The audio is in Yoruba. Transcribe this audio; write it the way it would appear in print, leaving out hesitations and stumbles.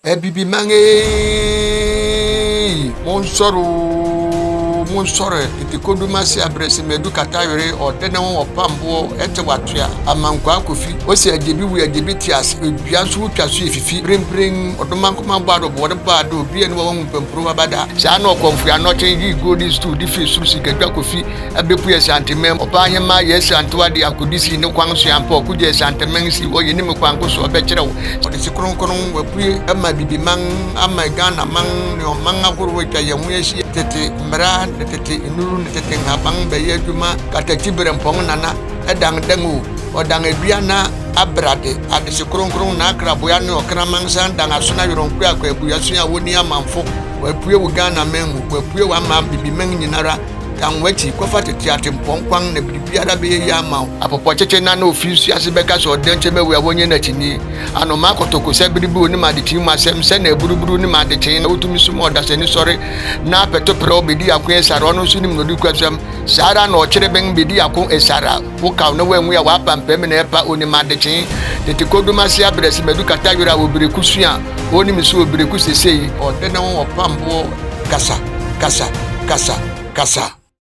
Bibi mange monsore Tete Odumankoma abrese medu katayore odene won opambo ete watua amankwa kofi osi ajebi wu ajebi tias edua so twaso efifi prempren Odumankoma bado bode bado bi ene won mpempro bada sha na okomfu ya no chenji golden stool di fi su sikadwa kofi abepu ya santemem oba hema ye santewa de akodisi ne kwan so yampa okuje santemen si wo yene me kwan ko so obekere wo ode sikronkron wapue ama bibi man ama Ghana man ne o man agoro wetwa ye mu yesi tete mra tete inuru tete ngabang be yeduma katati berempong nana edang dengu odang eduana abrade adese kronkron na akraboya ne okraman san danga suna yoronku akwabuya suya woni amanfo wapue wo Ghana mengu wapue wa ma bibi men nyinara kan wati kofa tete atempon na bibiara be ya ma apopo cheche na na ofisi asebeka so denche mewe wonye na chini anoma kotoko sebiribi oni ma de timu asem se na buruburu ni ma de chen na otumi sumo odaseni sori na petopro bedi akwen sara ono su ni mnodi kwasem sara na ochire ben bedi akon esara wo ka na wenwu ya wa pampem na epa oni ma de chen Tete Odumankoma abrese medu katayora obireku sua oni misu obireku sesei odene won opambo kasa